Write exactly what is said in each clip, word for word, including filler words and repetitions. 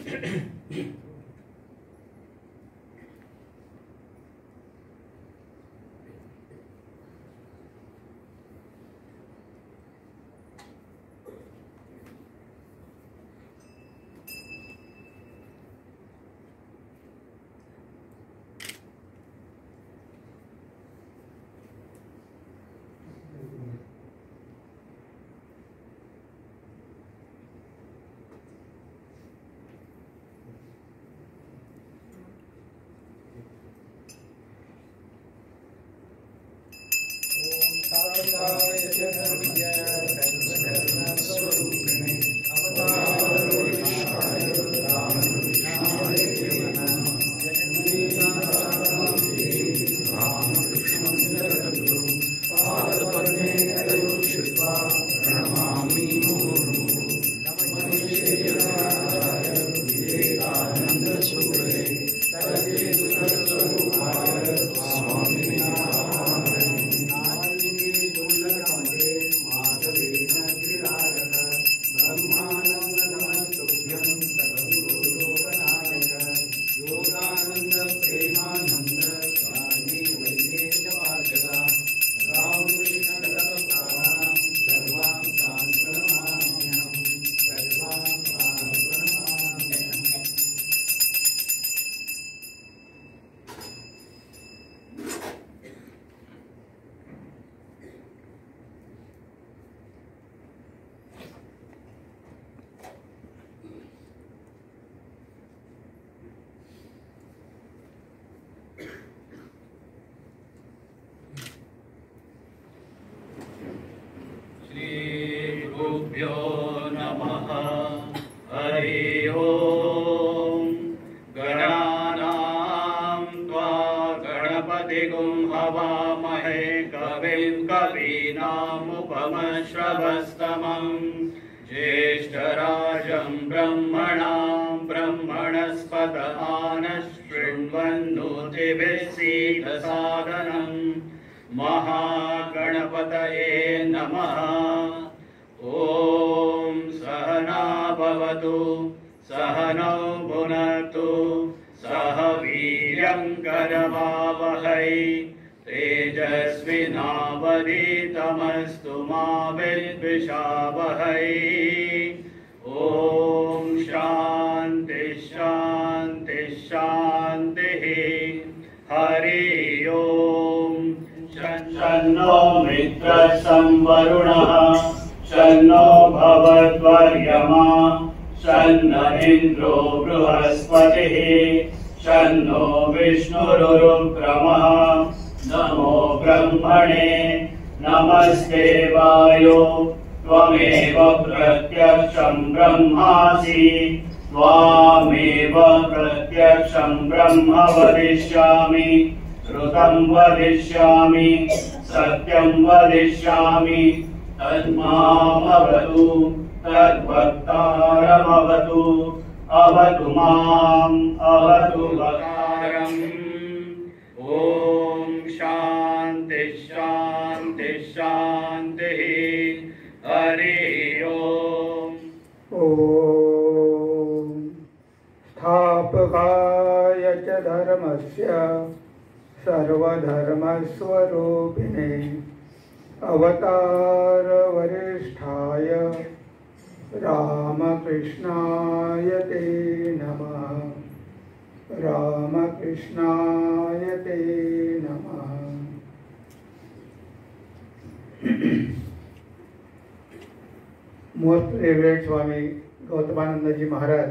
Most Reverend Swami Gautamananda Ji Maharaj,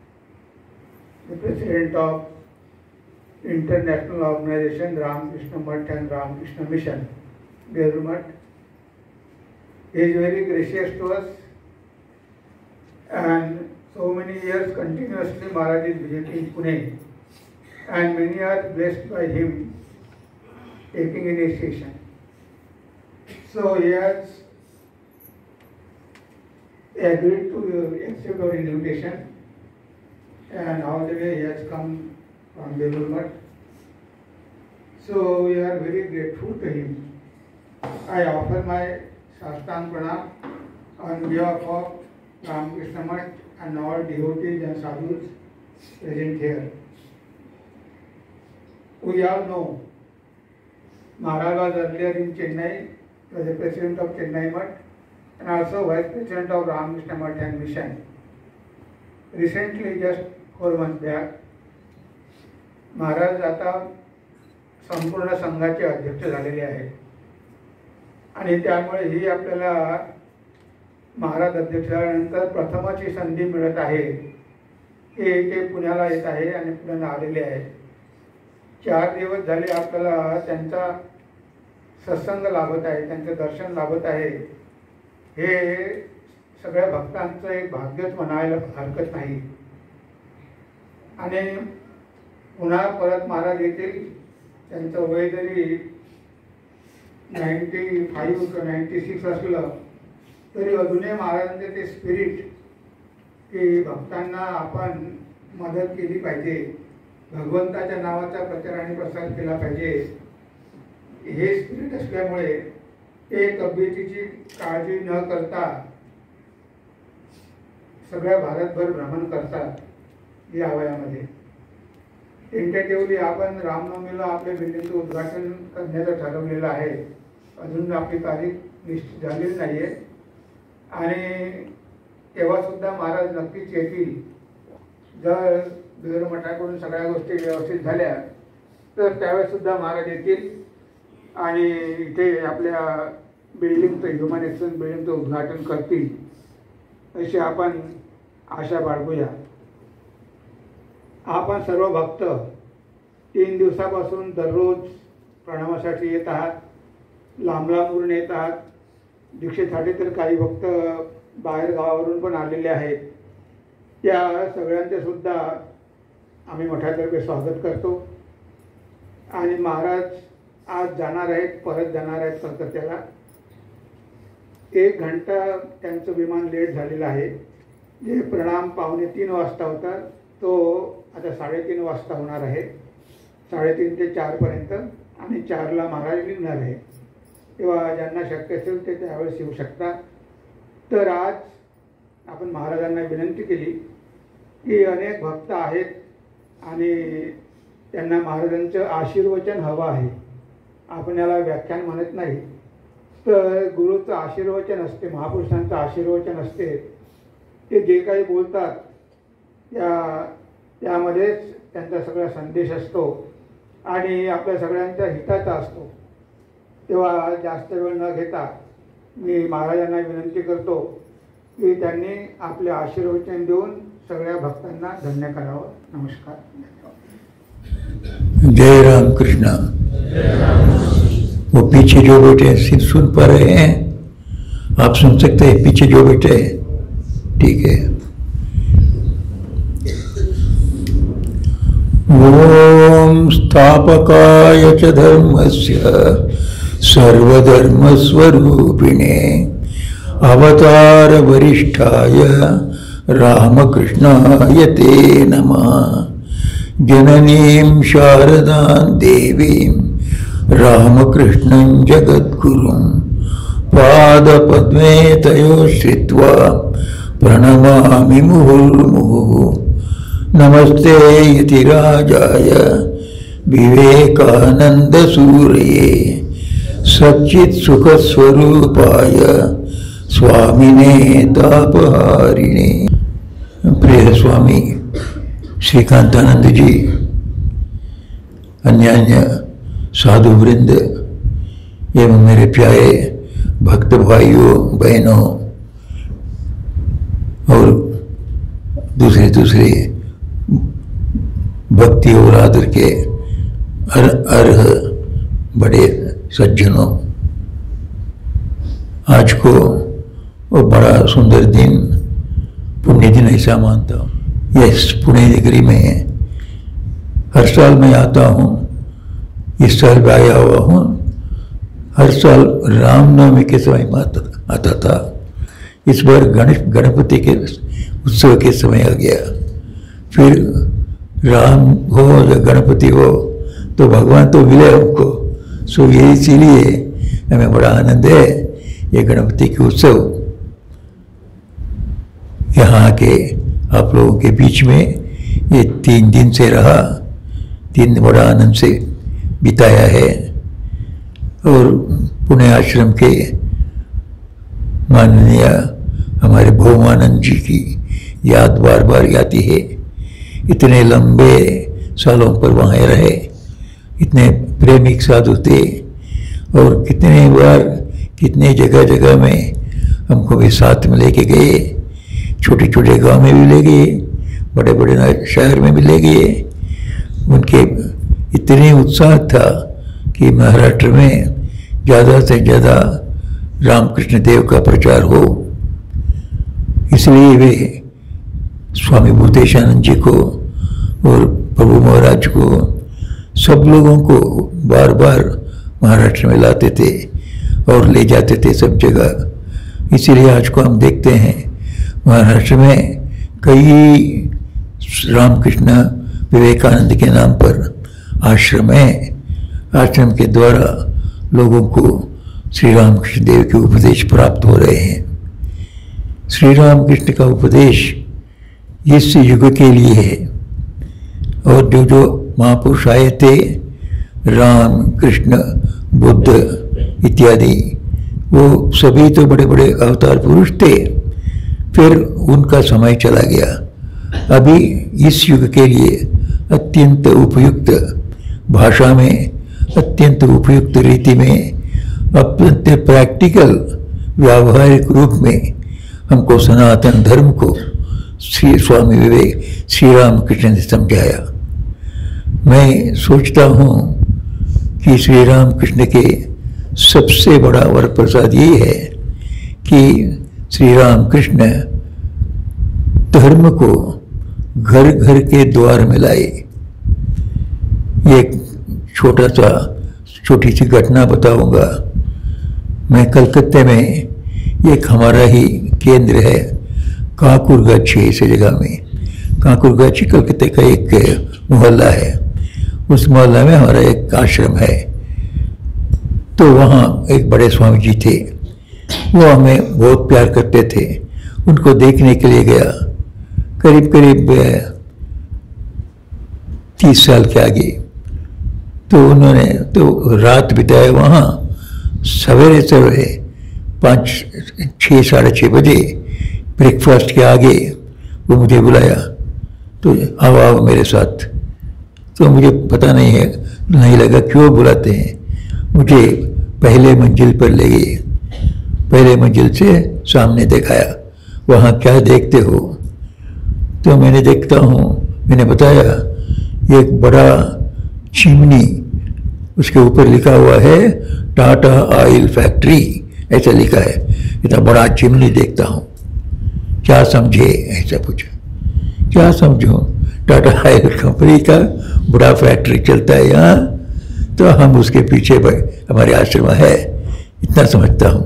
the President of International Organization Ramakrishna Math and Ramakrishna Mission, Belur Math. He is very gracious to us, and so many years continuously Maharaj is visiting Pune, and many are blessed by him taking initiation. So he has agreed to accept our invitation, and all the way he has come from Belur Math. So we are very grateful to him. I offer my Sastang Pranam on behalf of Ramakrishna Math and all devotees and sadhus present here. We all know Maharaj was earlier in Chennai, was the president of Chennai Mutt and also vice president of Ramakrishna Mutt and Mission. Recently, just four months back, महाराज आता संपूर्ण संघाचे अध्यक्ष झालेले आहेत आणि त्यामुळे ही आपल्याला महाराज अध्यक्ष झाल्यानंतर प्रथमच ही संधी मिळत आहे की ते पुण्याला येत आहे आणि पुण्याला आलेले आहेत. चार दिवस झाले आपल्याला त्यांचा सत्संग लाभत आहे, त्यांचं दर्शन लाभत आहे. हे सगळ्या भक्तांचं एक भाग्यच म्हणायला हरकत नाही. आणि पुन्हा परत महाराज येतील. त्यांचं वय जरी नाईन्टी फाईव्ह किंवा नाईन्टी सिक्स असलं तरी अजूनही महाराजांचे ते स्पिरिट की भक्तांना आपण मदत केली पाहिजे, भगवंताच्या नावाचा प्रचार आणि प्रसार केला पाहिजे, हे स्पिरिट असल्यामुळे ते तब्येतीची काळजी न करता सगळ्या भारतभर भ्रमण करतात या वयामध्ये. टेंटेटिव्हली आपण रामनवमीला आपल्या बिल्डिंगचं उद्घाटन करण्याचं ठरवलेलं आहे. अजून आपली तारीख निश्चित झालेली नाही आहे आणि तेव्हासुद्धा महाराज नक्कीच येतील. जर बिगर मठाकडून सगळ्या गोष्टी व्यवस्थित झाल्या तर त्यावेळेसुद्धा महाराज येतील आणि इथे आपल्या बिल्डिंगचं ह्युमन एक्सचेंज बिल्डिंगचं उद्घाटन करतील अशी आपण आशा बाळगूया. आपण सर्व भक्त तीन दिवसापासून दररोज प्रणामासाठी येत आहात, लांब लांबून येत आहात. दीक्षेसाठी तर काही भक्त बाहेर गावावरून पण आलेले आहेत. त्या सगळ्यांचे सुद्धा आम्ही मठातर्फे स्वागत करतो. आणि महाराज आज जाणार आहेत, परत जाणार आहेत कलकत्त्याला. एक घंटा त्यांचं विमान लेट झालेलं आहे. जे प्रणाम पावणे तीन वाजता होता तो आता साडेतीन वाजता होणार आहे. साडेतीन ते चारपर्यंत आणि चारला महाराज निघणार आहे. तेव्हा ज्यांना शक्य असेल ते त्यावेळेस येऊ शकता. तर आज आपण महाराजांना विनंती केली की अनेक भक्त आहेत आणि त्यांना महाराजांचं आशीर्वचन हवं आहे. आपण याला व्याख्यान म्हणत नाही तर गुरुचं आशीर्वचन असते, महापुरुषांचं आशीर्वचन असते. ते जे काही बोलतात त्या त्यामध्येच त्यांचा सगळा संदेश असतो आणि आपल्या सगळ्यांच्या हिताचा असतो. तेव्हा जास्त वेळ न घेता मी महाराजांना विनंती करतो की त्यांनी आपले आशीर्वचन देऊन सगळ्या भक्तांना धन्य करावं. नमस्कार. जय राम कृष्णा. वो पीछे जो बैठे हैं सिर्फ सुन पा रहे हैं, आप सुन सकते हैं पीछे जो बैठे हैं? ठीक है. ओम स्थापकाय च धर्मस्य सर्वधर्मस्वरूपिणे अवतार वरिष्ठाय रामकृष्णाय ते नमः. जननीं शारदां देवीं रामकृष्णं जगद्गुरुं पादपद्मे तयोः श्रित्वा प्रणमामि मुहुर्मुहुः. नमस्ते यतिराजाय विवेकानन्दसूरये सच्चित्सुखस्वरूपाय स्वामिने तापहारिणे. प्रिय स्वामी श्रीकांतानंद जी, अन्य अन्य साधु वृंद एवं मेरे प्यारे भक्त भाइयों बहनों और दूसरे दूसरे भक्ति और आदर के अर अर्ह बड़े सज्जनों, आज को वो बड़ा सुंदर दिन, पुण्य दिन ऐसा मानता हूँ. यस, पुणे नगरी में हर साल मैं आता हूँ. इस साल भी आया हुआ हूँ. हर साल रामनवमी के समय में आता, आता था. इस बार गणेश गणपति के उत्सव के समय आ गया. फिर राम हो या गणपति हो तो भगवान तो मिले हमको. सो ये इसीलिए हमें बड़ा आनंद है ये गणपति के उत्सव यहाँ के आप लोगों के बीच में ये तीन दिन से रहा, तीन दिन बड़ा आनंद से बिताया है। और पुणे आश्रम के माननीय हमारे भौमानंद जी की याद बार बार आती है। इतने लंबे सालों पर वहाँ रहे, इतने प्रेमिक साधु थे, और कितने बार कितने जगह जगह में हमको भी साथ में लेके गए। छोटे छोटे गांव में भी ले गए, बड़े बड़े शहर में भी ले गए। उनके इतने उत्साह था कि महाराष्ट्र में ज़्यादा से ज़्यादा रामकृष्ण देव का प्रचार हो। इसलिए वे स्वामी भूतेशानंद जी को और प्रभु महाराज को, सब लोगों को बार बार महाराष्ट्र में लाते थे और ले जाते थे सब जगह। इसीलिए आज को हम देखते हैं महाराष्ट्र में कई रामकृष्ण विवेकानंद के नाम पर आश्रम है। आश्रम के द्वारा लोगों को श्री रामकृष्ण देव के उपदेश प्राप्त हो रहे हैं। श्री रामकृष्ण का उपदेश इस युग के लिए है, और जो जो महापुरुष आए थे, राम, कृष्ण, बुद्ध इत्यादि, वो सभी तो बड़े बड़े अवतार पुरुष थे। फिर उनका समय चला गया। अभी इस युग के लिए अत्यंत उपयुक्त भाषा में, अत्यंत उपयुक्त रीति में, अत्यंत प्रैक्टिकल व्यावहारिक रूप में हमको सनातन धर्म को श्री स्वामी विवेक श्री रामकृष्ण ने समझाया। मैं सोचता हूँ कि श्री रामकृष्ण के सबसे बड़ा वर प्रसाद ये है कि श्री रामकृष्ण धर्म को घर घर के द्वार में लाए। एक छोटा सा छोटी सी घटना बताऊंगा। मैं कलकत्ते में, एक हमारा ही केंद्र है काकुरगाछी, इस जगह में। काकुरगाछी कलकत्ते का एक मोहल्ला है। उस मोहल्ला में हमारा एक आश्रम है। तो वहाँ एक बड़े स्वामी जी थे, वो हमें बहुत प्यार करते थे। उनको देखने के लिए गया, करीब करीब तीस साल के आगे। तो उन्होंने तो रात बिताए वहाँ। सवेरे सवेरे पाँच छः साढ़े छः बजे ब्रेकफास्ट के आगे वो मुझे बुलाया, तो आओ आओ मेरे साथ। तो मुझे पता नहीं है, नहीं लगा क्यों बुलाते हैं। मुझे पहले मंजिल पर ले गए, पहले मंजिल से सामने दिखाया, वहाँ क्या देखते हो? तो मैंने देखता हूँ, मैंने बताया एक बड़ा चिमनी, उसके ऊपर लिखा हुआ है टाटा ऑयल फैक्ट्री, ऐसा लिखा है। इतना बड़ा चिमनी देखता हूँ, क्या समझे? ऐसा पूछा, क्या समझो? टाटा ऑयल कंपनी का बड़ा फैक्ट्री चलता है यहाँ, तो हम उसके पीछे हमारे आश्रम है, इतना समझता हूँ।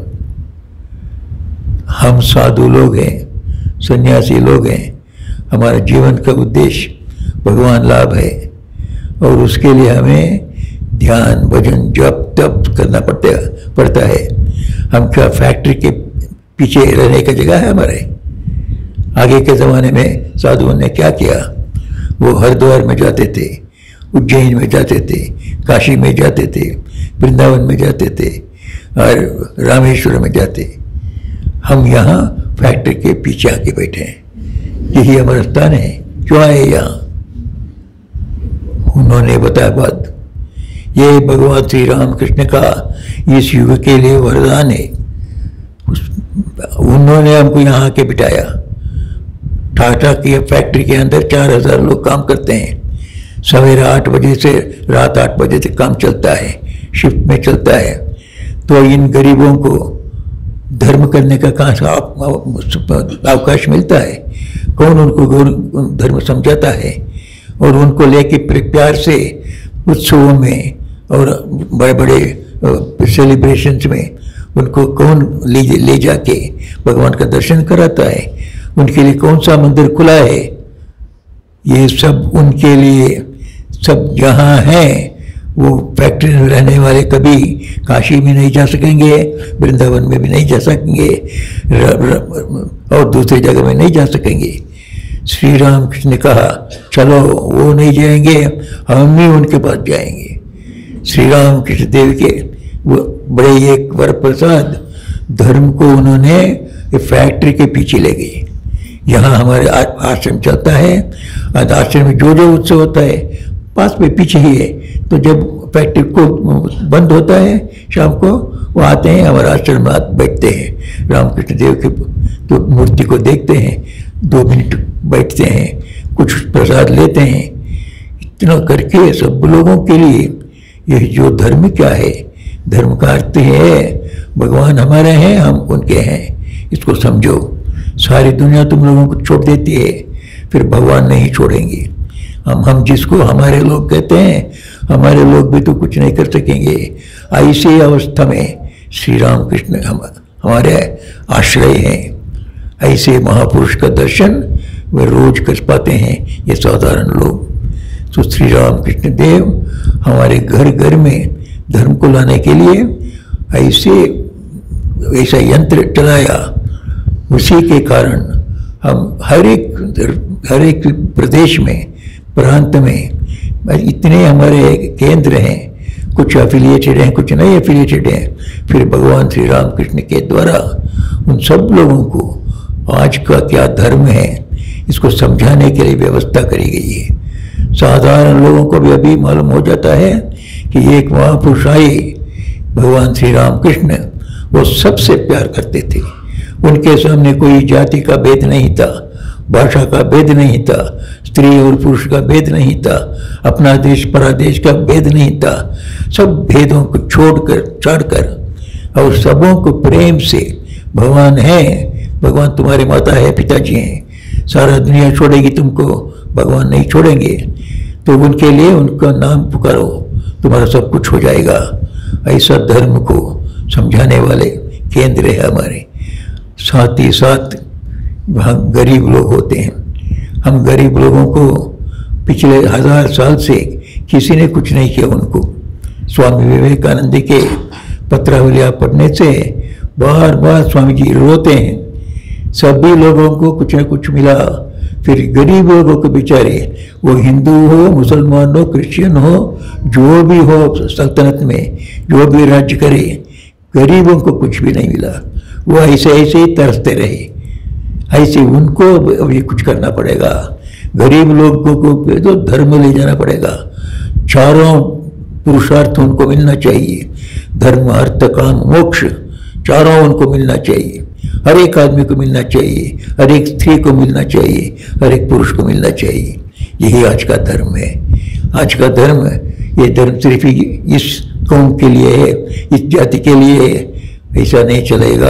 हम साधु लोग हैं, सन्यासी लोग हैं। हमारा जीवन का उद्देश्य भगवान लाभ है, और उसके लिए हमें ध्यान, भजन, जप, तप करना पड़ता पड़ता है। हम क्या फैक्ट्री के पीछे रहने का जगह है हमारे? आगे के ज़माने में साधुओं ने क्या किया? वो हरिद्वार में जाते थे, उज्जैन में जाते थे, काशी में जाते थे, वृंदावन में जाते थे, और रामेश्वर में जाते। हम यहाँ फैक्ट्री के पीछे आके बैठे हैं। यही हमारा स्थान है, क्यों आए यहाँ? उन्होंने बताया बात, ये भगवान श्री रामकृष्ण का इस युग के लिए वरदान है। उन्होंने हमको यहाँ आके बिठाया। टाटा की फैक्ट्री के अंदर चार हजार लोग काम करते हैं। सवेरे आठ बजे से रात आठ बजे तक काम चलता है, शिफ्ट में चलता है। तो इन गरीबों को धर्म करने का कहाँ से अवकाश मिलता है? कौन उनको धर्म समझाता है? और उनको लेके प्यार से उत्सवों में और बड़े बड़े सेलिब्रेशंस में उनको कौन ले ले जाके भगवान का दर्शन कराता है? उनके लिए कौन सा मंदिर खुला है? ये सब उनके लिए, सब जहाँ हैं वो फैक्ट्री में रहने वाले कभी काशी में नहीं जा सकेंगे, वृंदावन में भी नहीं जा सकेंगे, और दूसरी जगह में नहीं जा सकेंगे। श्री राम कृष्ण ने कहा चलो वो नहीं जाएंगे, हम ही उनके पास जाएंगे। श्री राम कृष्ण देव के वो बड़े एक वर प्रसाद धर्म को उन्होंने फैक्ट्री के पीछे ले गए। यहाँ हमारे आश्रम चलता है, आश्रम में जो जो उत्सव होता है पास में पीछे ही है। तो जब फैक्ट्री को बंद होता है शाम को, वो आते हैं हमारे आश्रम में बैठते हैं, रामकृष्ण देव की तो मूर्ति को देखते हैं, दो मिनट बैठते हैं, कुछ प्रसाद लेते हैं। इतना करके सब लोगों के लिए यह जो धर्म क्या है, धर्म का अर्थ है भगवान हमारे हैं, हम उनके हैं, इसको समझो। सारी दुनिया तुम लोगों को छोड़ देती है, फिर भगवान नहीं छोड़ेंगे। हम हम जिसको हमारे लोग कहते हैं, हमारे लोग भी तो कुछ नहीं कर सकेंगे। ऐसी अवस्था में श्री राम कृष्ण हम हमारे आश्रय हैं। ऐसे महापुरुष का दर्शन वे रोज कर पाते हैं ये साधारण लोग। तो श्री राम कृष्ण देव हमारे घर घर में धर्म को लाने के लिए ऐसे ऐसा यंत्र चलाया। उसी के कारण हम हर एक हर एक प्रदेश में, प्रांत में इतने हमारे केंद्र हैं, कुछ एफिलिएटेड हैं, कुछ नहीं एफिलिएटेड हैं। फिर भगवान श्री राम कृष्ण के द्वारा उन सब लोगों को आज का क्या धर्म है इसको समझाने के लिए व्यवस्था करी गई है। साधारण लोगों को भी अभी मालूम हो जाता है कि एक महापुरुष आए भगवान श्री राम कृष्ण, वो सबसे प्यार करते थे। उनके सामने कोई जाति का भेद नहीं था, भाषा का भेद नहीं था, स्त्री और पुरुष का भेद नहीं था, अपना देश परादेश का भेद नहीं था। सब भेदों को छोड़कर छोड़कर और सबों को प्रेम से भगवान है, भगवान तुम्हारे माता है, पिताजी हैं, सारा दुनिया छोड़ेगी तुमको, भगवान नहीं छोड़ेंगे। तो उनके लिए उनका नाम पुकारो, तुम्हारा सब कुछ हो जाएगा। ऐसा धर्म को समझाने वाले केंद्र है हमारे। साथ ही साथ वहाँ गरीब लोग होते हैं। हम गरीब लोगों को पिछले हजार साल से किसी ने कुछ नहीं किया। उनको स्वामी विवेकानंद के पत्रावलियाँ पढ़ने से बार बार स्वामी जी रोते हैं। सभी लोगों को कुछ न कुछ मिला, फिर गरीब लोगों को बेचारे, वो हिंदू हो, मुसलमान हो, क्रिश्चियन हो, जो भी हो सल्तनत में जो भी राज्य करे, गरीबों को कुछ भी नहीं मिला। वो ऐसे ऐसे ही तरसते रहे। ऐसे उनको अभी कुछ करना पड़ेगा। गरीब लोगों को तो धर्म ले जाना पड़ेगा। चारों पुरुषार्थ उनको मिलना चाहिए, धर्म अर्थ काम मोक्ष, चारों उनको मिलना चाहिए। हर एक आदमी को मिलना चाहिए, हर एक स्त्री को मिलना चाहिए, हर एक पुरुष को मिलना चाहिए। यही आज का धर्म है। आज का धर्म, ये धर्म सिर्फ इस कौम के लिए है, इस जाति के लिए है, ऐसा नहीं चलेगा।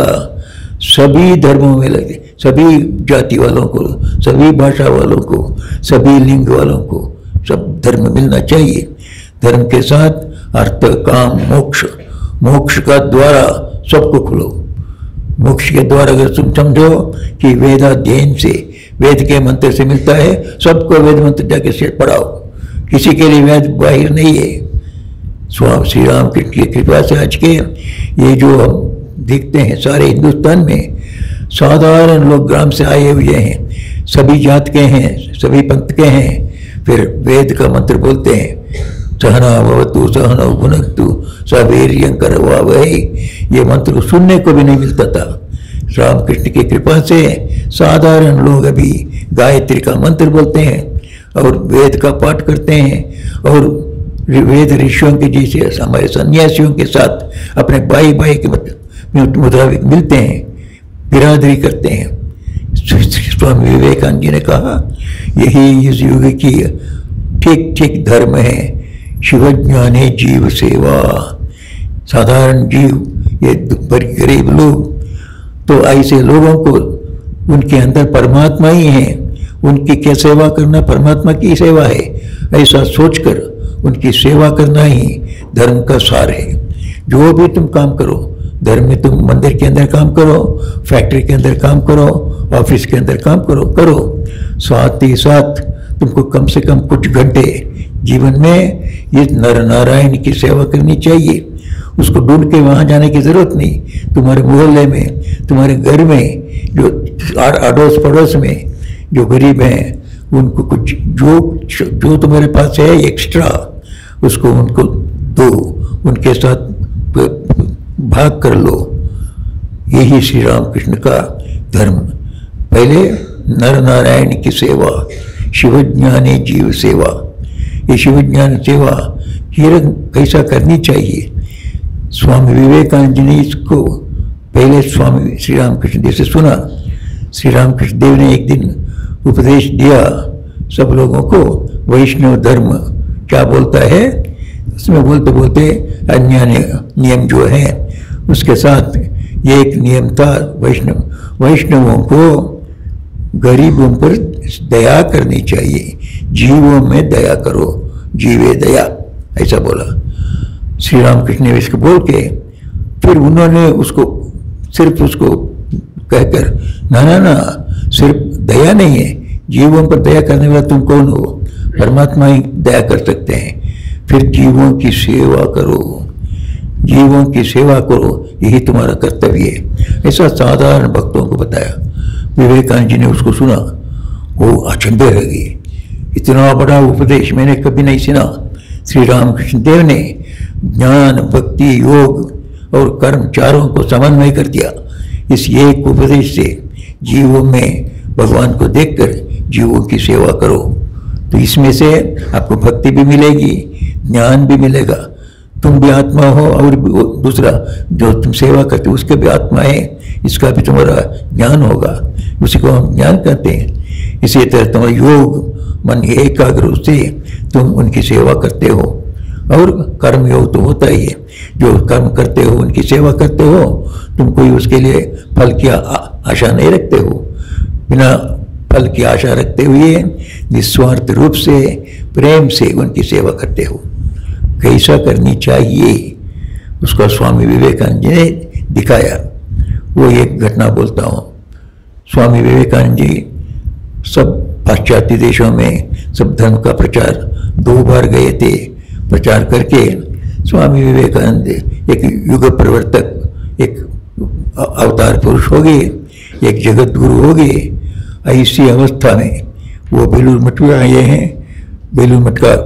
सभी धर्मों में लगे, सभी जाति वालों को, सभी भाषा वालों को, सभी लिंग वालों को सब धर्म मिलना चाहिए। धर्म के साथ अर्थ काम मोक्ष, मोक्ष का द्वारा सबको खुलो। मोक्ष के द्वारा अगर तुम समझो कि वेदाध्ययन से, वेद के मंत्र से मिलता है, सबको वेद मंत्र जाके से पढ़ाओ। किसी के लिए वेद बाहर नहीं है। स्वामी श्री राम कृष्ण की कृपा से आज के ये जो हम देखते हैं सारे हिंदुस्तान में साधारण लोग ग्राम से आए हुए हैं, सभी जात के हैं, सभी पंथ के हैं, फिर वेद का मंत्र बोलते हैं, सहना भवतु सहनौ भुनक्तु सवीर्यं करवावहै। ये मंत्र सुनने को भी नहीं मिलता था। रामकृष्ण की कृपा से साधारण लोग अभी गायत्री का मंत्र बोलते हैं और वेद का पाठ करते हैं और वेद ऋषियों के जैसे हमारे सन्यासियों के साथ अपने भाई भाई के मुताबिक मिलते हैं, बिरादरी करते हैं। स्वामी विवेकानंद जी ने कहा यही इस युग की ठीक ठीक धर्म है, शिवज्ञाने जीव सेवा। साधारण जीव, ये गरीब लोग, तो ऐसे लोगों को उनके अंदर परमात्मा ही है, उनकी क्या सेवा करना परमात्मा की सेवा है, ऐसा सोचकर उनकी सेवा करना ही धर्म का सार है। जो भी तुम काम करो धर्म में, तुम मंदिर के अंदर काम करो, फैक्ट्री के अंदर काम करो, ऑफिस के अंदर काम करो करो साथ ही साथ तुमको कम से कम कुछ घंटे जीवन में ये नर नारायण की सेवा करनी चाहिए। उसको ढूंढ के वहाँ जाने की जरूरत नहीं। तुम्हारे मोहल्ले में, तुम्हारे घर में, जो अड़ोस पड़ोस में जो गरीब हैं उनको कुछ जो जो तुम्हारे पास है एक्स्ट्रा उसको उनको दो, उनके साथ भाग कर लो। यही श्री रामकृष्ण का धर्म। पहले नर नारायण की सेवा, शिव ज्ञानी जीव सेवा। ये शिव ज्ञान सेवा ये कैसा करनी चाहिए? स्वामी विवेकानंद जी ने इसको पहले स्वामी श्री रामकृष्ण देव से सुना। श्री रामकृष्ण देव ने एक दिन उपदेश दिया सब लोगों को, वैष्णव धर्म क्या बोलता है। उसमें बोलते बोलते अन्य नियम जो है उसके साथ ये एक नियम था, वैष्णव वैष्णवों को गरीबों पर दया करनी चाहिए, जीवों में दया करो, जीवे दया, ऐसा बोला श्री रामकृष्ण ने। इसको बोल के फिर उन्होंने उसको सिर्फ उसको कहकर ना ना ना सिर्फ दया नहीं है, जीवों पर दया करने वाला तुम कौन हो? परमात्मा ही दया कर सकते हैं। फिर जीवों की सेवा करो, जीवों की सेवा करो, यही तुम्हारा कर्तव्य है। ऐसा साधारण भक्तों को बताया। विवेकानंद जी ने उसको सुना, वो अचंभे रह गए। इतना बड़ा उपदेश मैंने कभी नहीं सुना। श्री रामकृष्ण देव ने ज्ञान, भक्ति, योग और कर्म चारों को समन्वय कर दिया। इस एक उपदेश से जीवों में भगवान को देखकर जीवों की सेवा करो, तो इसमें से आपको भक्ति भी मिलेगी, ज्ञान भी मिलेगा। तुम भी आत्मा हो और दूसरा जो तुम सेवा करते हो उसके भी आत्मा है, इसका भी तुम्हारा ज्ञान होगा, उसी को हम ज्ञान कहते हैं। इसी तरह तुम्हारा योग मन एकाग्र से तुम उनकी सेवा करते हो। और कर्म योग तो होता ही है, जो कर्म करते हो उनकी सेवा करते हो, तुम कोई उसके लिए फल की आशा नहीं रखते हो। बिना फल की आशा रखते हुए निस्वार्थ रूप से प्रेम से उनकी सेवा करते हो। कैसा करनी चाहिए उसका स्वामी विवेकानंद जी ने दिखाया। वो एक घटना बोलता हूँ। स्वामी विवेकानंद जी सब पाश्चात्य देशों में सब धर्म का प्रचार दो बार गए थे। प्रचार करके स्वामी विवेकानंद एक युग प्रवर्तक, एक अवतार पुरुष हो गए, एक जगत गुरु हो गए। ऐसी अवस्था में वो बेलूर मठ में आए हैं। बेलूर मठ का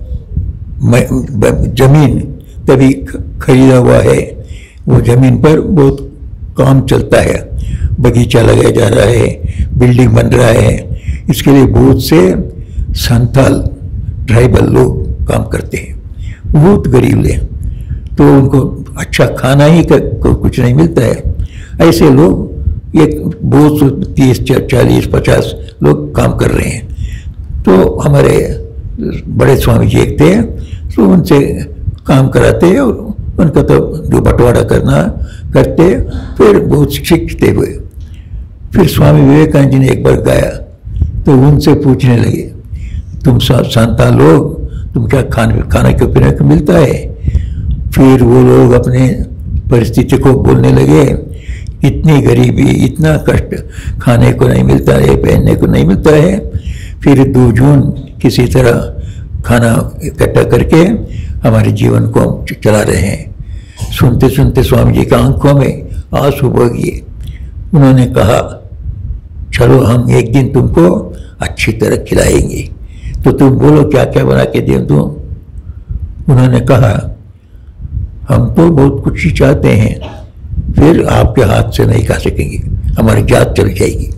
जमीन तभी खरीदा हुआ है। वो जमीन पर बहुत काम चलता है, बगीचा लगाया जा रहा है, बिल्डिंग बन रहा है। इसके लिए बहुत से संथाल ट्राइबल लोग काम करते हैं, बहुत गरीब ले, तो उनको अच्छा खाना ही का, कुछ नहीं मिलता है। ऐसे लोग एक बहुत सौ तीस चालीस पचास लोग काम कर रहे हैं। तो हमारे बड़े स्वामी जी एक थे, तो उनसे काम कराते और उनका तो जो बंटवारा करना करते, फिर बहुत सीखते हुए। फिर स्वामी विवेकानंद जी ने एक बार गाया तो उनसे पूछने लगे, तुम संता लोग तुम क्या खाने खाने के पीने को मिलता है? फिर वो लोग अपने परिस्थिति को बोलने लगे, इतनी गरीबी, इतना कष्ट, खाने को नहीं मिलता है, पहनने को नहीं मिलता है। फिर दो जून किसी तरह खाना इकट्ठा करके हमारे जीवन को हम चला रहे हैं। सुनते सुनते स्वामी जी की आंखों में आंसू बह गए। उन्होंने कहा, चलो हम एक दिन तुमको अच्छी तरह खिलाएंगे, तो तुम बोलो क्या क्या बना के दें तुम। उन्होंने कहा, हम तो बहुत कुछ ही चाहते हैं, फिर आपके हाथ से नहीं खा सकेंगे, हमारी जात चल जाएगी।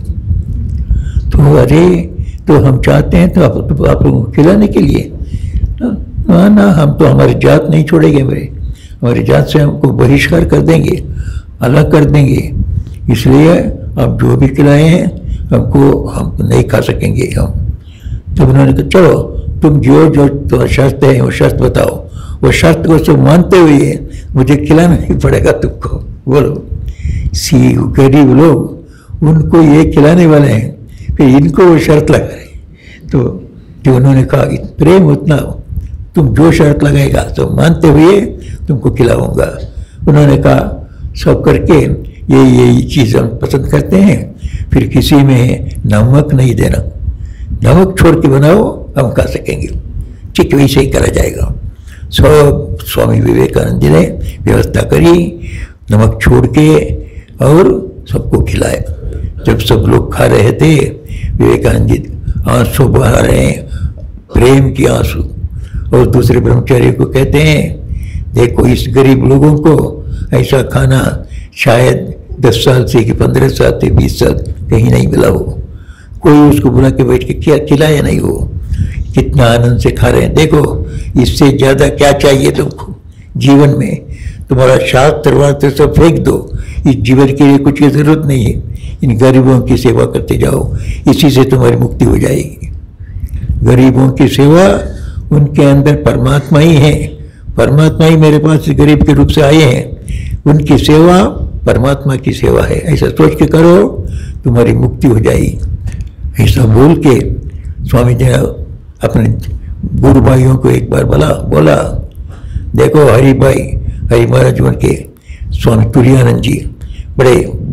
तो अरे तो हम चाहते हैं तो आप तो आप लोगों को खिलाने के लिए ना ना हम तो हमारी जात नहीं छोड़ेंगे, मेरे हमारी जात से हमको बहिष्कार कर देंगे, अलग कर देंगे, इसलिए आप जो भी खिलाए हैं हमको हम नहीं खा सकेंगे हम। तो उन्होंने कहा, चलो तुम जो जो तो शर्त है वो शर्त बताओ। वो शर्त को सब मानते हुए मुझे खिलाना नहीं पड़ेगा तुमको। बोलो, सी गरीब लोग उनको ये खिलाने वाले हैं, फिर इनको वो शर्त लगा रहे। तो जो उन्होंने कहा, प्रेम उतना तुम जो शर्त लगाएगा तो मानते हुए तुमको खिलाऊंगा। उन्होंने कहा, सब करके ये यही चीज़ हम पसंद करते हैं, फिर किसी में नमक नहीं देना, नमक छोड़ के बनाओ हम खा सकेंगे। ठीक वैसे ही करा जाएगा। सब स्वामी विवेकानंद जी ने व्यवस्था करी, नमक छोड़ के, और सबको खिलाया। जब सब लोग खा रहे थे विवेकानंद जी आंसू बहा रहे हैं, प्रेम की आंसू। और दूसरे ब्रह्मचारी को कहते हैं, देखो इस गरीब लोगों को ऐसा खाना शायद दस साल से कि पंद्रह साल से बीस साल कहीं नहीं मिला हो, कोई उसको बुला के बैठ के क्या खिलाया नहीं हो, कितना आनंद से खा रहे हैं। देखो इससे ज़्यादा क्या चाहिए तुमको जीवन में? तुम्हारा शास्त्र वास्त्र सब फेंक दो, इस जीवन के लिए कुछ की जरूरत नहीं है। इन गरीबों की सेवा करते जाओ, इसी से तुम्हारी मुक्ति हो जाएगी। गरीबों की सेवा, उनके अंदर परमात्मा ही है, परमात्मा ही मेरे पास गरीब के रूप से आए हैं, उनकी सेवा परमात्मा की सेवा है, ऐसा सोच के करो, तुम्हारी मुक्ति हो जाएगी। ऐसा बोल के स्वामी जी ने अपने गुरु भाइयों को एक बार बोला बोला देखो हरि भाई, हरि महाराज जीवन के स्वामी तुरानंद जी बड़े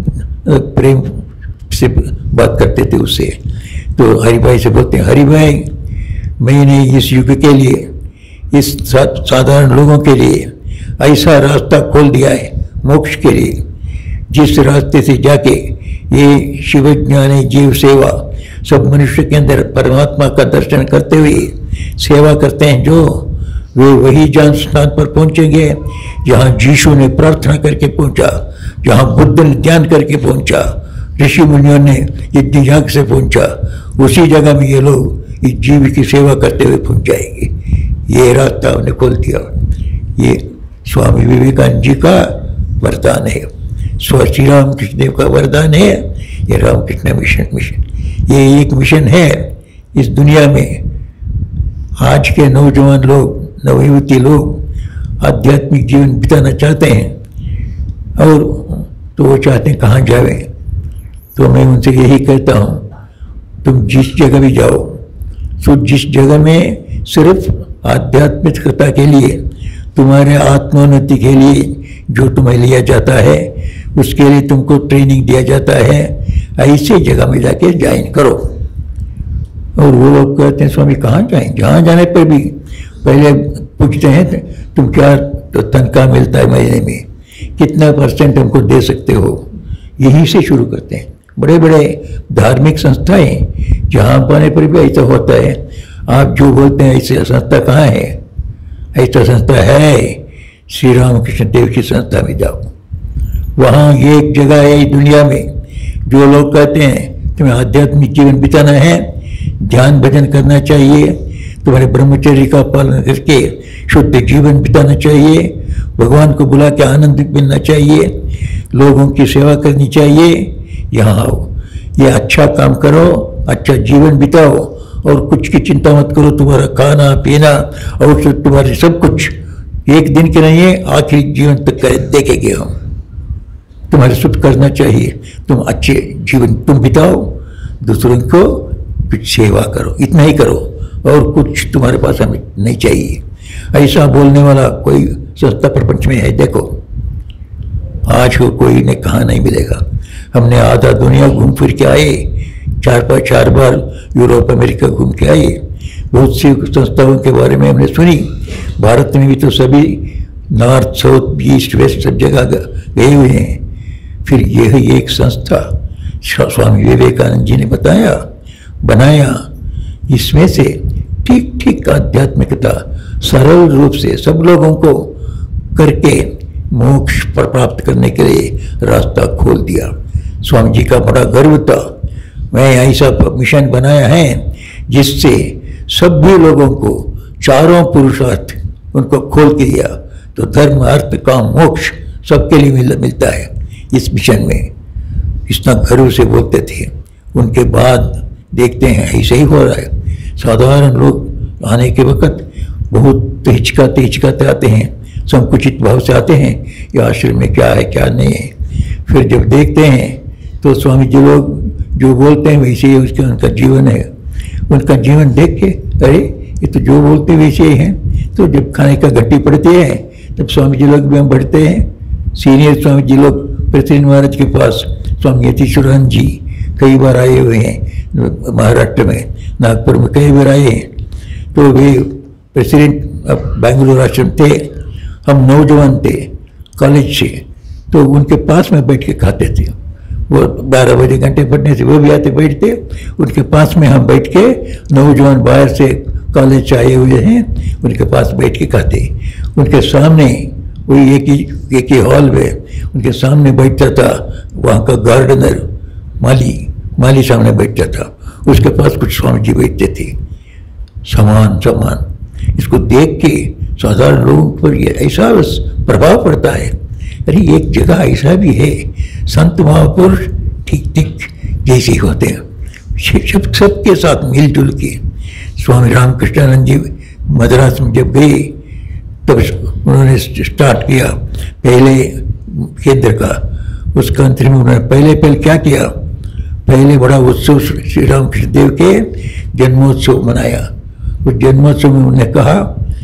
प्रेम से बात करते थे उससे। तो हरि भाई से बोलते हैं, हरि भाई मैंने इस युग के लिए, इस साधारण लोगों के लिए ऐसा रास्ता खोल दिया है मोक्ष के लिए, जिस रास्ते से जाके ये शिव ज्ञानी जीव सेवा सब मनुष्य के अंदर परमात्मा का दर्शन करते हुए सेवा करते हैं, जो वे वही जान स्थान पर पहुंचेंगे जहाँ यीशु ने प्रार्थना करके पहुंचा, जहाँ बुद्ध ने ध्यान करके पहुंचा, ऋषि मुनियों ने यज्ञ याग से पहुंचा, उसी जगह में ये लोग इस जीव की सेवा करते हुए पहुंच जाएंगे। ये रास्ता हमने खोल दिया। ये स्वामी विवेकानंद जी का वरदान है, स्व श्री रामकृष्ण देव का वरदान है। ये रामकृष्ण मिशन मिशन ये एक मिशन है इस दुनिया में। आज के नौजवान लोग, नवयुवती लोग आध्यात्मिक जीवन बिताना चाहते हैं और तो वो चाहते हैं कहाँ जावे। तो मैं उनसे यही कहता हूँ, तुम जिस जगह भी जाओ, तो जिस जगह में सिर्फ आध्यात्मिकता के लिए, तुम्हारे आत्मोन्नति के लिए जो तुम्हें लिया जाता है, उसके लिए तुमको ट्रेनिंग दिया जाता है, ऐसी जगह में जाके ज्वाइन करो। और वो लोग कहते हैं स्वामी कहाँ जाएं? जहाँ जाने पर भी पहले पूछते हैं तुम क्या तो तनख्वाह मिलता है महीने में, कितना परसेंट हमको दे सकते हो, यहीं से शुरू करते हैं। बड़े बड़े धार्मिक संस्थाएं जहाँ पाने पर भी ऐसा होता है। आप जो बोलते हैं ऐसी संस्था कहाँ है? ऐसा संस्था है, श्री रामकृष्ण देव की संस्था में जाओ। वहाँ ये एक जगह है इस दुनिया में, जो लोग कहते हैं तुम्हें आध्यात्मिक जीवन बिताना है, ध्यान भजन करना चाहिए, तुम्हारे ब्रह्मचर्य का पालन करके शुद्ध जीवन बिताना चाहिए, भगवान को बुला के आनंद मिलना चाहिए, लोगों की सेवा करनी चाहिए, यहाँ आओ, ये अच्छा काम करो, अच्छा जीवन बिताओ और कुछ की चिंता मत करो। तुम्हारा खाना पीना और तुम्हारे सब कुछ एक दिन के नहीं है, आखिरी जीवन तक कर देखेंगे हम। तुम्हारे सुख करना चाहिए, तुम अच्छे जीवन तुम बिताओ, दूसरों को कुछ सेवा करो, इतना ही करो और कुछ तुम्हारे पास हमें नहीं चाहिए। ऐसा बोलने वाला कोई संस्था प्रपंच में है? देखो आज को कोई ने कहा नहीं मिलेगा। हमने आधा दुनिया घूम फिर के आए, चार पाँच चार बार यूरोप अमेरिका घूम के आए, बहुत सी संस्थाओं के बारे में हमने सुनी। भारत में भी तो सभी नॉर्थ साउथ ईस्ट वेस्ट सब जगह गए हुए हैं। फिर यह एक संस्था स्वामी विवेकानंद जी ने बताया बनाया, इसमें से ठीक ठीक आध्यात्मिकता सरल रूप से सब लोगों को करके मोक्ष पर प्राप्त करने के लिए रास्ता खोल दिया। स्वामी जी का बड़ा गर्व था, मैं ऐसा मिशन बनाया है जिससे सभी लोगों को चारों पुरुषार्थ उनको खोल के दिया, तो धर्म अर्थ काम मोक्ष सबके लिए मिल, मिलता है इस मिशन में। इतना गर्व से बोलते थे। उनके बाद देखते हैं ऐसे ही हो रहा है। साधारण लोग आने के वक्त बहुत हिचकाते हिचकाते आते हैं, संकुचित भाव से आते हैं, ये आश्रम में क्या है क्या नहीं है। फिर जब देखते हैं तो स्वामी जी लोग जो बोलते हैं वैसे ही उसका उनका जीवन है। उनका जीवन देख के अरे ये तो जो बोलते वैसे ही हैं। तो जब खाने का घंटी पड़ती है तब स्वामी जी लोग भी हम बढ़ते हैं। सीनियर स्वामी जी लोग प्रेसिडेंट महाराज के पास स्वामी यतीश्वरानंद जी कई बार आए हुए हैं, महाराष्ट्र में नागपुर में कई बार आए हैं। तो वे प्रेसिडेंट बेंगलुरु आश्रम थे, हम नौजवान थे कॉलेज से, तो उनके पास में बैठ के खाते थे। वो बारह बजे घंटे पढ़ने से वो भी आते बैठते, उनके पास में हम बैठ के, नौजवान बाहर से कॉलेज से आए हुए हैं, उनके पास बैठ के खाते। उनके सामने वही एक ही एक ही हॉल में उनके सामने बैठता था वहाँ का गार्डनर, माली माली सामने बैठता था, उसके पास कुछ स्वामी जी बैठते थे। समान समान इसको देख के साधारण लोगों पर ये ऐसा प्रभाव पड़ता है, अरे एक जगह ऐसा भी है, संत महापुरुष ठीक ठीक जैसे ही होते हैं, सब सबके साथ मिलजुल के। स्वामी रामकृष्णानंद जी मद्रास में जब गए तब उन्होंने स्टार्ट किया पहले केंद्र का, उसका अंतर में उन्होंने पहले पहले क्या किया, पहले बड़ा उत्सव श्री रामकृष्ण देव के जन्मोत्सव मनाया। उस जन्मोत्सव में उन्होंने कहा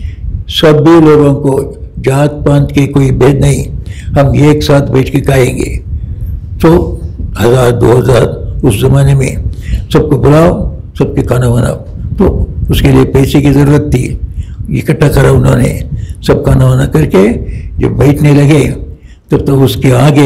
सभी लोगों को जात पात के कोई भेद नहीं, हम एक साथ बैठ के खाएंगे। तो हजार दो हजार उस जमाने में सबको बुलाओ, सबके खाना बनाओ, तो उसके लिए पैसे की ज़रूरत थी, इकट्ठा करा उन्होंने, सब खाना वाना करके जब बैठने लगे तब तो उसके आगे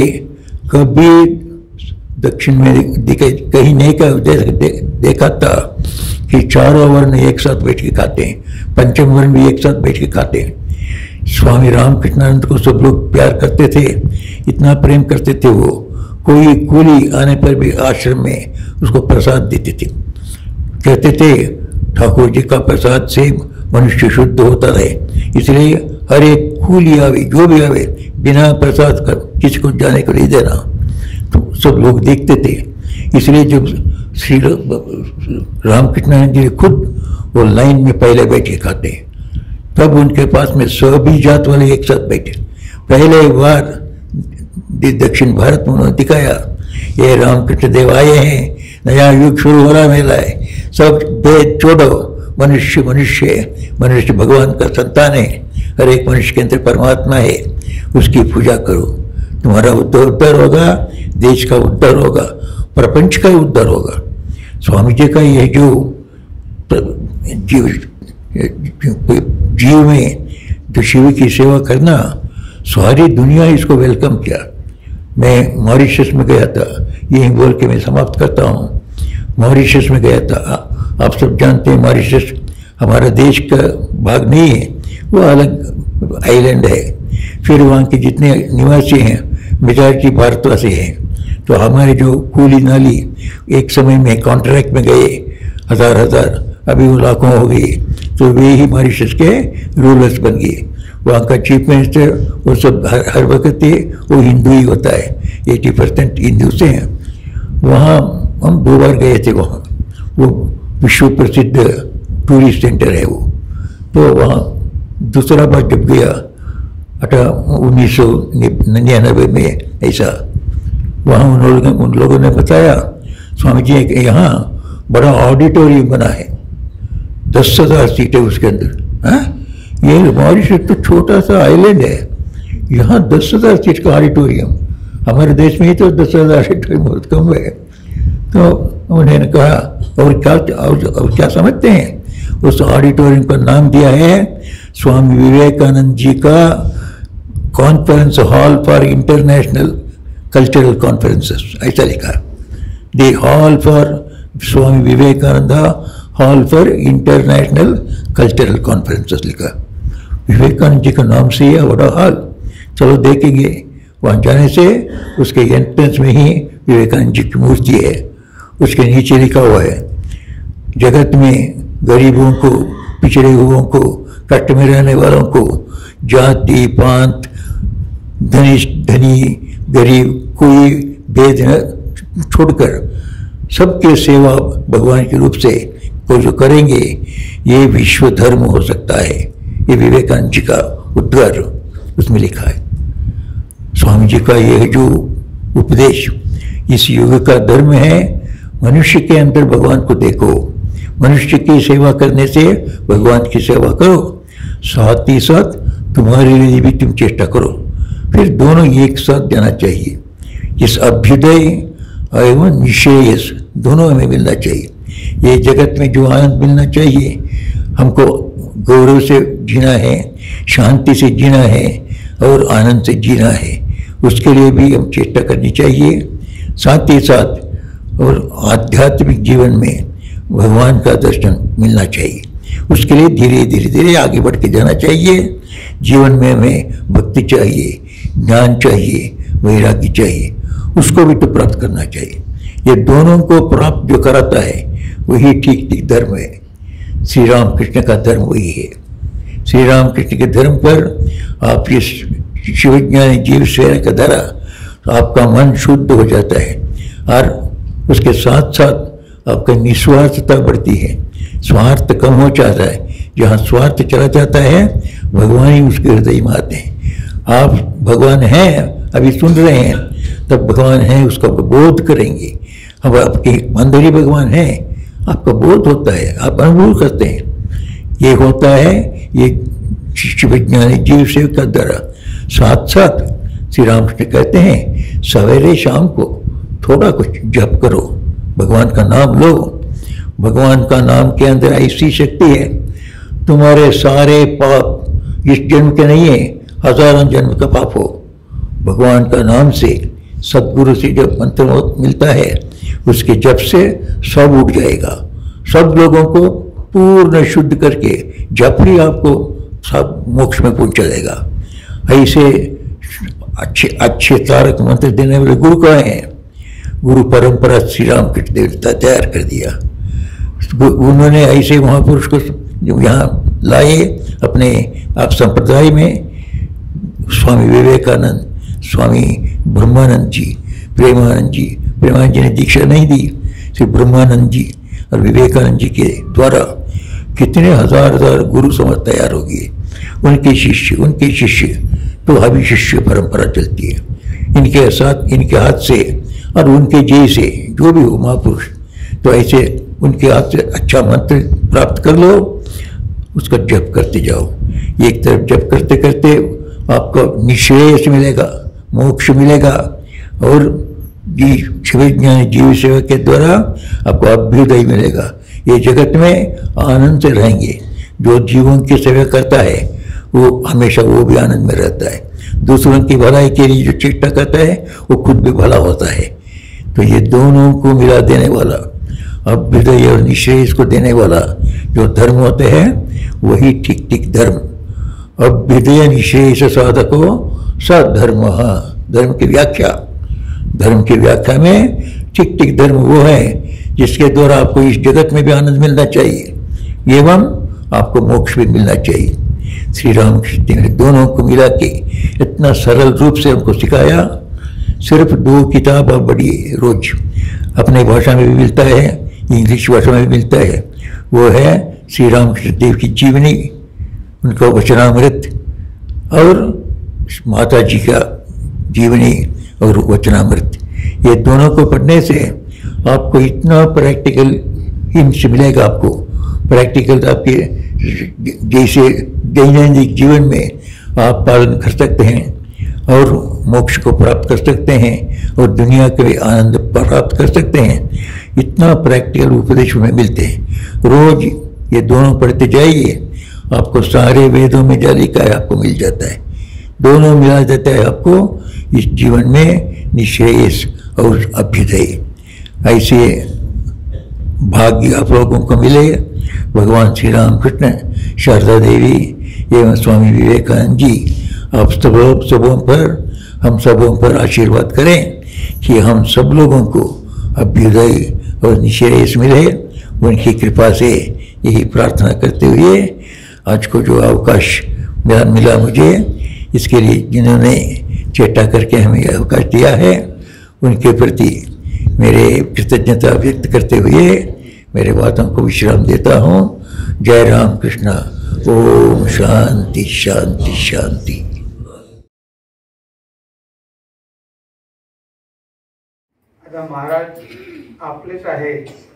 कभी दक्षिण में दिखे कहीं नहीं का दे, दे, देखा था कि चारों वर्ण एक साथ बैठ के खाते हैं, पंचम वर्ण भी एक साथ बैठ के खाते हैं। स्वामी रामकृष्णानंद को सब लोग प्यार करते थे, इतना प्रेम करते थे, वो कोई कूली आने पर भी आश्रम में उसको प्रसाद देते थे। कहते थे ठाकुर जी का प्रसाद से मनुष्य शुद्ध होता रहे, इसलिए हर एक कूली आवे जो भी आवे बिना प्रसाद का किसी को जाने को नहीं देना। तो सब लोग देखते थे, इसलिए जब श्री रामकृष्णानंद जी खुद वो लाइन में पहले बैठे खाते, तब उनके पास में सभी जात वाले एक साथ बैठे। पहले बार दक्षिण भारत में उन्होंने दिखाया ये रामकृष्ण देव आए हैं, नया युग शुरू हो रहा मेला है, सब भेद छोड़ो, मनुष्य मनुष्य मनुष्य भगवान का संतान है, हर एक मनुष्य के अंदर परमात्मा है, उसकी पूजा करो, तुम्हारा उद्धार उद्धार होगा, देश का उद्धार होगा, प्रपंच का उद्धार होगा। स्वामी जी का यह जो जीव जीव में जो शिव की सेवा करना, सारी दुनिया इसको वेलकम किया। मैं मॉरिशस में गया था, यही बोल के मैं समाप्त करता हूँ। मॉरिशस में गया था, आप सब जानते हैं मॉरिशस हमारा देश का भाग नहीं है, वो अलग आइलैंड है। फिर वहाँ के जितने निवासी हैं मेजॉरिटी भारतवासी हैं। तो हमारे जो कूली नाली एक समय में कॉन्ट्रैक्ट में गए हजार हजार, अभी वो लाखों हो गए, तो वे ही मॉरिशस के रूलर्स बन गए। वहाँ का चीफ मिनिस्टर वो सब हर हर वक्त वो हिंदू ही होता है, एटी परसेंट हिंदू से हैं। वहाँ हम दो बार गए थे, वहाँ वो विश्व प्रसिद्ध टूरिस्ट सेंटर है वो। तो वहाँ दूसरा बार जब गया अठा उन्नीस सौ निन्यानवे में ऐसा, वहाँ उन लोगों उन लोगों ने बताया स्वामी जी के यहाँ बड़ा ऑडिटोरियम बना है, दस हजार सीटें उसके अंदर। हाँ, ये मॉरिशस तो छोटा सा आइलैंड है, यहाँ दस हजार सीट का ऑडिटोरियम, हमारे देश में ही तो दस हजार ऑडिटोरियम बहुत कम है। तो उन्होंने कहा और क्या और, और क्या समझते हैं, उस ऑडिटोरियम का नाम दिया है स्वामी विवेकानंद जी का conference hall for international cultural conferences, ऐसा लिखा। The hall for Swami Vivekananda hall for international cultural conferences लिखा। विवेकानंद जी का नाम से यह बड़ा हॉल, चलो देखेंगे। वहाँ जाने से उसके एंट्रेंस में ही विवेकानंद जी की मूर्ति है, उसके नीचे लिखा हुआ है जगत में गरीबों को, पिछड़े हुओं को, कष्ट में रहने वालों को, जाति पात, धनी धनी गरीब कोई भेद न छोड़कर सबके सेवा भगवान के रूप से को जो करेंगे, ये विश्व धर्म हो सकता है। ये विवेकानंद जी का उद्गार उसमें लिखा है। स्वामी जी का यह जो उपदेश इस युग का धर्म है, मनुष्य के अंदर भगवान को देखो, मनुष्य की सेवा करने से भगवान की सेवा करो, साथ ही साथ तुम्हारे लिए भी तुम चेष्टा करो, फिर दोनों एक साथ जाना चाहिए। इस अभ्युदय एवं निश्रेयस दोनों हमें मिलना चाहिए। ये जगत में जो आनंद मिलना चाहिए, हमको गौरव से जीना है, शांति से जीना है और आनंद से जीना है, उसके लिए भी हम चेष्टा करनी चाहिए। साथ ही साथ और आध्यात्मिक जीवन में भगवान का दर्शन मिलना चाहिए। उसके लिए धीरे धीरे धीरे आगे बढ़ के जाना चाहिए। जीवन में हमें भक्ति चाहिए, ज्ञान चाहिए, वैराग्य चाहिए, उसको भी तो प्राप्त करना चाहिए। ये दोनों को प्राप्त जो कराता है वही ठीक ठीक धर्म है। श्री राम कृष्ण का धर्म वही है। श्री राम कृष्ण के धर्म पर आप इस शिवज्ञानी जीव सेवा के द्वारा आपका मन शुद्ध हो जाता है और उसके साथ साथ आपका निस्वार्थता बढ़ती है, स्वार्थ कम हो जाता है। जहाँ स्वार्थ चला जाता है भगवान ही उसके हृदय में आते हैं। आप भगवान हैं, अभी सुन रहे हैं, तब भगवान हैं उसका बोध करेंगे। अब आपके अंदर ही भगवान हैं, आपका बोध होता है, आप अनुभव करते हैं। ये होता है ये शिष्य विज्ञानी जीव सेवक का द्वारा। साथ साथ श्री रामकृष्ण कहते हैं सवेरे शाम को थोड़ा कुछ जप करो, भगवान का नाम लो। भगवान का नाम के अंदर ऐसी शक्ति है, तुम्हारे सारे पाप इस जन्म के नहीं है, हजारों जन्म का पाप हो। भगवान का नाम से सदगुरु से जब मंत्र मिलता है उसके जप से सब उठ जाएगा। सब लोगों को पूर्ण शुद्ध करके जप ही आपको सब मोक्ष में पहुंचा देगा। ऐसे अच्छे अच्छे तारक मंत्र देने वाले गुरु कहाँ हैं? गुरु परंपरा श्री राम कृष्ण देवता तैयार कर दिया। उन्होंने ऐसे महापुरुष को जो यहाँ लाए अपने आप संप्रदाय में, स्वामी विवेकानंद, स्वामी ब्रह्मानंद जी, प्रेमानंद जी। प्रेमानंद जी ने दीक्षा नहीं दी, सिर्फ ब्रह्मानंद जी और विवेकानंद जी के द्वारा कितने हजार हजार गुरु समाज तैयार हो गए। उनके शिष्य उनके शिष्य तो अभी शिष्य परंपरा चलती है। इनके साथ इनके हाथ से और उनके जैसे जो भी हो महापुरुष, तो ऐसे उनके हाथ से अच्छा मंत्र प्राप्त कर लो, उसका जप करते जाओ। एक तरफ जप करते करते आपको निश्रेयस मिलेगा, मोक्ष मिलेगा और जी शिवज्ञानी जीव सेवा के द्वारा आपको अभ्युदय मिलेगा। ये जगत में आनंद से रहेंगे। जो जीवों की सेवा करता है वो हमेशा वो भी आनंद में रहता है। दूसरों की भलाई के लिए जो चेष्टा करता है वो खुद भी भला होता है। तो ये दोनों को मिला देने वाला, अभ्युदय और निश्रेयस को देने वाला जो धर्म होते हैं वही ठीक ठीक धर्म। अभ्युदय निश्रेयस साधको सधर्म। धर्म की व्याख्या, धर्म की व्याख्या में ठीक ठीक धर्म वो है जिसके द्वारा आपको इस जगत में भी आनंद मिलना चाहिए एवं आपको मोक्ष भी मिलना चाहिए। श्री रामकृष्ण ने दोनों को मिला के इतना सरल रूप से हमको सिखाया। सिर्फ दो किताब आप पढ़िए रोज, अपने भाषा में भी मिलता है, इंग्लिश भाषा में भी मिलता है। वो है श्री रामकृष्ण देव की जीवनी, उनका वचनामृत और माता जी का जीवनी और वचनामृत। ये दोनों को पढ़ने से आपको इतना प्रैक्टिकल हिंस मिलेगा। आपको प्रैक्टिकल आपके जैसे दैनंदिन जीवन में आप पालन कर सकते हैं और मोक्ष को प्राप्त कर सकते हैं और दुनिया के भी आनंद प्राप्त कर सकते हैं। इतना प्रैक्टिकल उपदेश में मिलते हैं। रोज ये दोनों पढ़ते जाइए, आपको सारे वेदों में जा लिखा है आपको मिल जाता है। दोनों मिला देता है आपको इस जीवन में निश्रेयस और अभ्युदय। ऐसे भाग्य आप लोगों को मिले। भगवान श्री राम कृष्ण, शारदा देवी एवं स्वामी विवेकानंद जी आप सब सबों पर हम सबों पर आशीर्वाद करें कि हम सब लोगों को अभ्युदय और निश्रेयस मिले। उनकी कृपा से यही प्रार्थना करते हुए आज को जो अवकाश मिला मिला मुझे, इसके लिए जिन्होंने चेष्टा करके हमें अवकाश दिया है उनके प्रति मेरे कृतज्ञता व्यक्त करते हुए मेरे बातों को विश्राम देता हूँ। जय राम कृष्ण। ओम शांति शांति शांति। आता महाराज आपलेच आहे,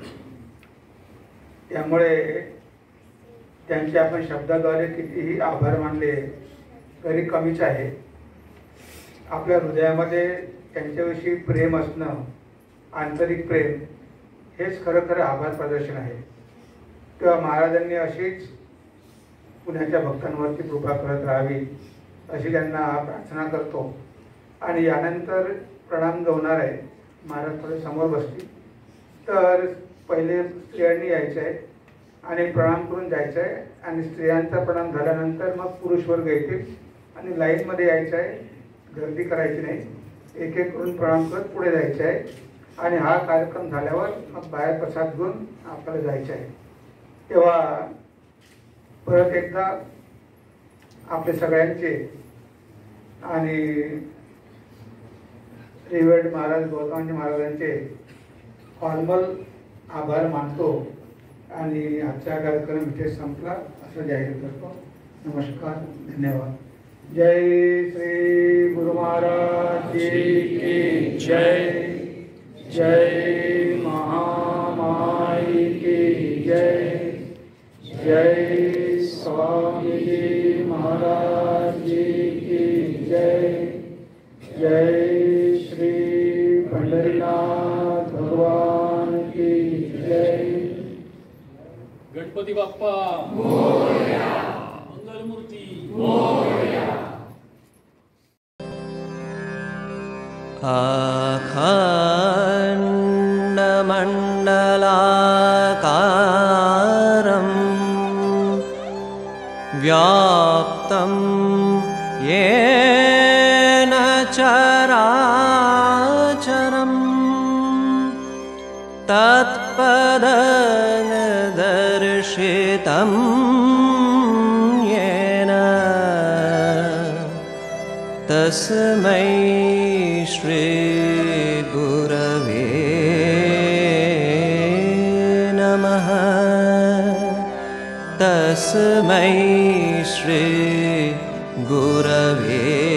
त्यामुळे त्यांचे आपण शब्दाद्वारे कितीही आभार मानले तरी कमीच आहे। आपल्या हृदयामध्ये त्यांच्याविषयी प्रेम असणं, आंतरिक प्रेम, हेच खरं खरं आभार प्रदर्शन आहे। तेव्हा महाराजांनी अशीच पुण्याच्या भक्तांवरती कृपा करत राहावी अशी त्यांना प्रार्थना करतो। आणि यानंतर प्रणाम गवणार आहे महाराज थोडे समोर बसतील. तर पहिले स्त्रियांनी यायचं आहे आणि प्रणाम करून जायचं आहे आणि स्त्रियांचा प्रणाम झाल्यानंतर मग पुरुष वर्ग येतील आणि लाईनमध्ये यायचं आहे, गर्दी करायची नाही, एक एक करून प्रणाम करत पुढे जायचं आहे आणि हा कार्यक्रम झाल्यावर मग बाहेर प्रसाद घेऊन आपल्याला जायचं आहे. तेव्हा परत एकदा आपले सगळ्यांचे आणि रिवर्ड महाराज गौतमजी महाराजांचे फॉर्मल आभार मानतो आणि आजचा कार्यक्रम इथे संपला असं जाहीर करतो. नमस्कार, धन्यवाद. जय श्री गुरु महाराज जी की जय. जय महामाई की जय. जय स्वामी जी महाराज जी की जय. जय श्री पंढरीनाथ भगवान की जय. गणपती बाप्पा मोरया. मंगलमूर्ती मोरया. अखण्डमण्डलाकारं व्याप्तं येन चराचरं तत्पददर्शितं येन तस्मै श्री गुरवे नमः. तस्मै श्री गुरवे